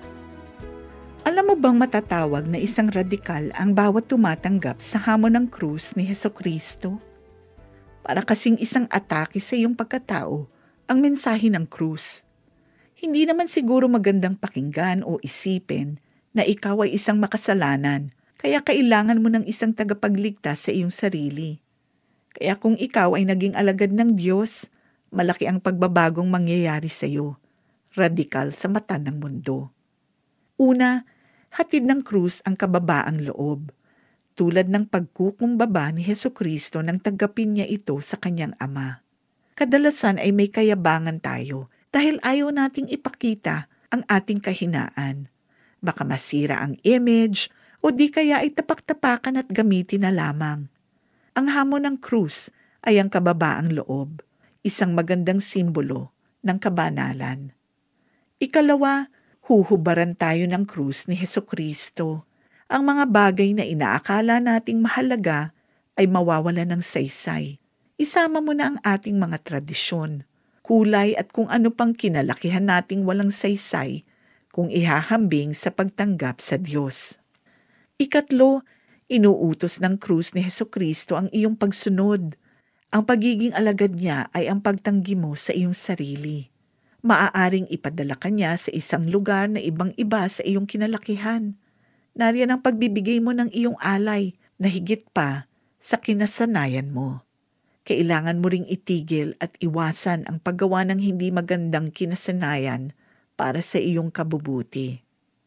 Alam mo bang matatawag na isang radikal ang bawat tumatanggap sa hamon ng krus ni Hesukristo? Para kasing isang atake sa iyong pagkatao ang mensahe ng krus. Hindi naman siguro magandang pakinggan o isipin na ikaw ay isang makasalanan, kaya kailangan mo ng isang tagapagligtas sa iyong sarili. Kaya kung ikaw ay naging alagad ng Diyos, malaki ang pagbabagong mangyayari sa iyo, radikal sa mata ng mundo. Una, hatid ng krus ang kababaang loob, tulad ng pagkukumbaba ni Hesukristo nang tanggapin niya ito sa kanyang Ama. Kadalasan ay may kayabangan tayo dahil ayaw nating ipakita ang ating kahinaan. Baka masira ang image o di kaya ay tapak-tapakan at gamitin na lamang. Ang hamon ng krus ay ang kababaang loob, isang magandang simbolo ng kabanalan. Ikalawa, huhubaran tayo ng krus ni Hesukristo. Ang mga bagay na inaakala nating mahalaga ay mawawala ng saysay. Isama mo na ang ating mga tradisyon, kulay at kung ano pang kinalakihan nating walang saysay kung ihahambing sa pagtanggap sa Diyos. Ikatlo, inuutos ng krus ni Hesukristo ang iyong pagsunod. Ang pagiging alagad niya ay ang pagtanggi mo sa iyong sarili. Maaaring ipadala ka niya sa isang lugar na ibang-iba sa iyong kinalakihan. Nariyan ang pagbibigay mo ng iyong alay na higit pa sa kinasanayan mo. Kailangan mo ring itigil at iwasan ang paggawa ng hindi magandang kinasanayan para sa iyong kabubuti.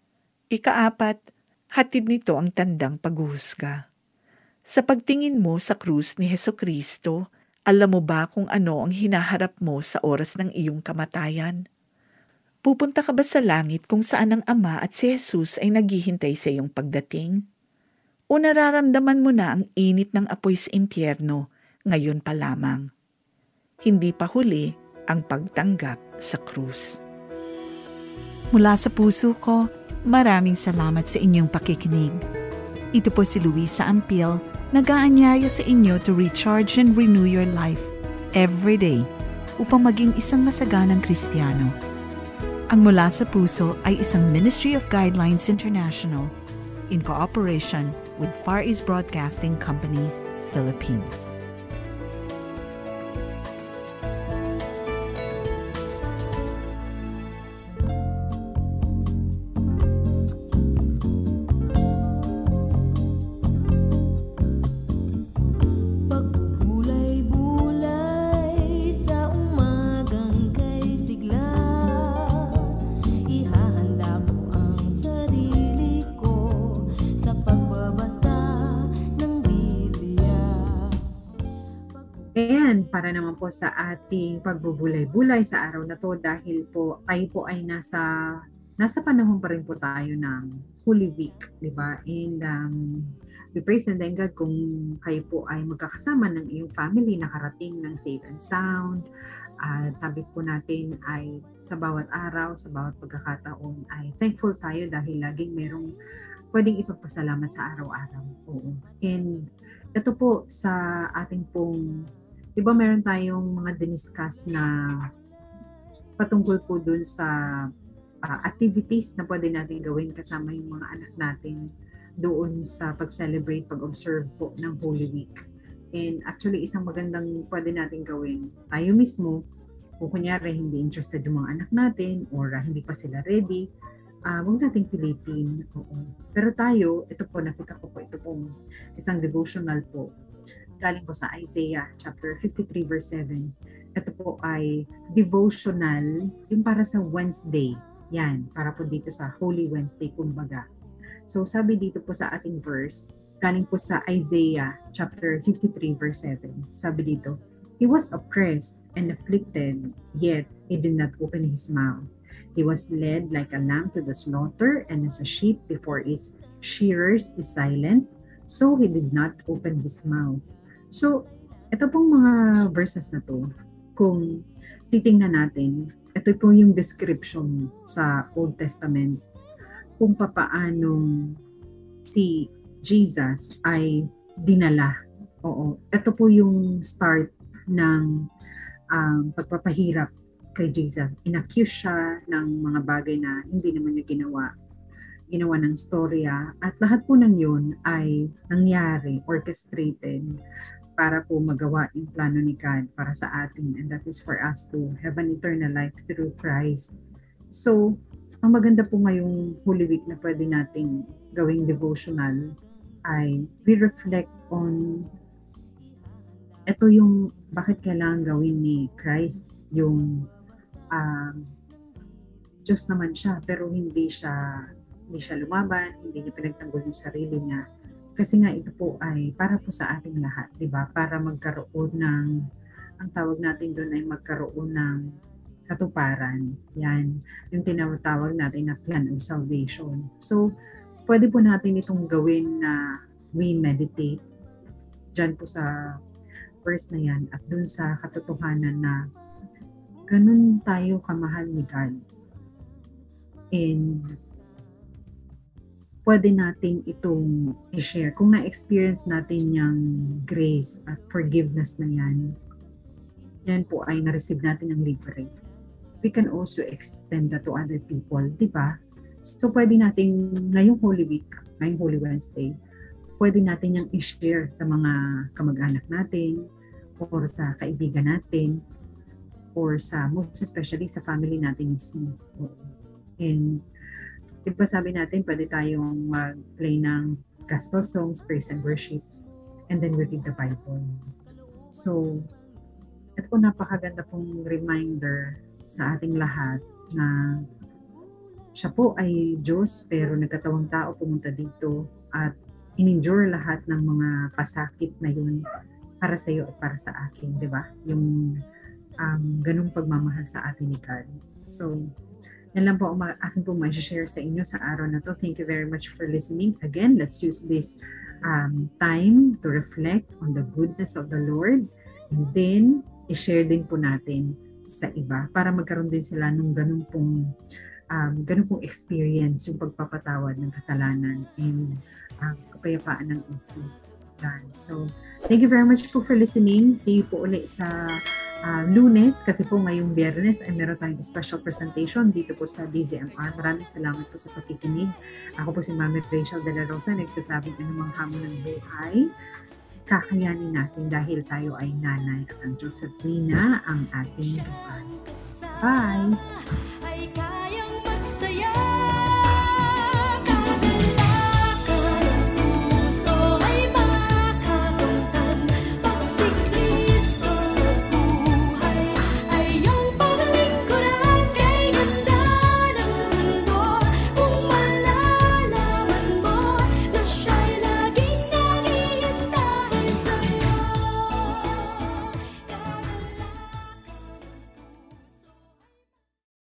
Ikaapat, hatid nito ang tandang paghuhusga. Sa pagtingin mo sa krus ni Hesukristo, alam mo ba kung ano ang hinaharap mo sa oras ng iyong kamatayan? Pupunta ka ba sa langit kung saan ang Ama at si Jesus ay naghihintay sa iyong pagdating? O nararamdaman mo na ang init ng apoy sa impyerno ngayon pa lamang? Hindi pa huli ang pagtanggap sa krus. Mula sa puso ko, maraming salamat sa inyong pakikinig. Ito po si Luisa Ampil, nag-aanyaya sa inyo to recharge and renew your life every day upang maging isang masaganang Kristiyano. Ang Mula sa Puso ay isang Ministry of Guidelines International in cooperation with Far East Broadcasting Company, Philippines. Pagbulay-bulay sa umagang kay sigla, ihahanda ko ang sarili ko sa pagbabasa ng Biblia. And para naman po sa ating pagbubulay-bulay sa araw na to, dahil po tayo po ay nasa nasa panahon pa rin po tayo ng Holy Week, di ba? And um, we praise and thank God kung kayo po ay magkakasama ng iyong family, nakarating ng safe and sound. At sabi po natin ay sa bawat araw, sa bawat pagkakataon ay thankful tayo dahil laging merong pwedeng ipagpasalamat sa araw-araw. Oo. And ito po sa ating pong, di ba meron tayong mga diniscuss na patungkol po dun sa uh, activities na pwede natin gawin kasama yung mga anak natin doon sa pag-celebrate, pag-observe po ng Holy Week. And actually, isang magandang pwede natin gawin, tayo mismo, kung kunyari hindi interested yung mga anak natin or uh, hindi pa sila ready, uh, huwag nating pilitin. Oo. Pero tayo, ito po, nakita ko po, ito pong isang devotional po. Galing po sa Isaiah chapter fifty-three verse seven. Ito po ay devotional, yung para sa Wednesday. Yan, para po dito sa Holy Wednesday, kumbaga. So sabi dito po sa ating verse, galing po sa Isaiah chapter fifty-three verse seven. Sabi dito, He was oppressed and afflicted, yet He did not open His mouth. He was led like a lamb to the slaughter, and as a sheep before its shearers is silent, so He did not open His mouth. So, ito pong mga verses na to, kung titingnan natin, ito po yung description sa Old Testament kung papaanong si Jesus ay dinala. Oo. Ito po yung start ng um, pagpapahirap kay Jesus. Inaccuse siya ng mga bagay na hindi naman niya ginawa. Ginawa ng storya. At lahat po ng yun ay nangyari, orchestrated, para po magawa yung plano ni God para sa atin. And that is for us to have an eternal life through Christ. So, ang maganda po ngayong Holy Week na pwede nating gawing devotional ay we reflect on ito yung bakit kailangan gawin ni Christ yung uh, Diyos naman siya pero hindi siya hindi siya lumaban, hindi niya pinagtanggol yung sarili niya. Kasi nga ito po ay para po sa ating lahat, di ba? Para magkaroon ng, ang tawag natin doon ay magkaroon ng katuparan. Yan, yung tinatawag natin na plan of salvation. So, pwede po natin itong gawin na we meditate dyan po sa verse na yan at dun sa katotohanan na ganun tayo kamahal ni God. And pwede natin itong i-share. Kung na-experience natin yung grace at forgiveness na yan, yan po ay na-receive natin ng libre. We can also extend that to other people, di ba? So, pwede natin, ngayong Holy Week, ngayong Holy Wednesday, pwede natin yung i-share sa mga kamag-anak natin, or sa kaibigan natin, or sa, most especially sa family natin mismo. And, di ba sabi natin, pwede tayong mag-play ng gospel songs, praise and worship, and then we read the Bible. So, ito po napakaganda pong reminder sa ating lahat na siya po ay Diyos pero nagkatawang tao pumunta dito at in-endure lahat ng mga pasakit na yun para sa iyo at para sa akin, di ba? Yung um, ganung pagmamahal sa atin ni God. So, yan lang po ang akin po ma-share sa inyo sa araw na to. Thank you very much for listening. Again, let's use this um, time to reflect on the goodness of the Lord and then i-share din po natin sa iba para magkaroon din sila ng ganun pong, um, ganun pong experience, yung pagpapatawad ng kasalanan and um, kapayapaan ng isip. So, thank you very much po for listening. See you po ulit sa uh, Lunes kasi po ngayong Biyernes ay meron tayong special presentation dito po sa D Z M R. Maraming salamat po sa pakikinig. Ako po si Mami Rachele de la Rosa, nagsasabing anumang hamon ng buhay, kakayanin natin dahil tayo ay nanay at ang Diyos at Rina ang ating buhay. Bye! Ay kayang magsaya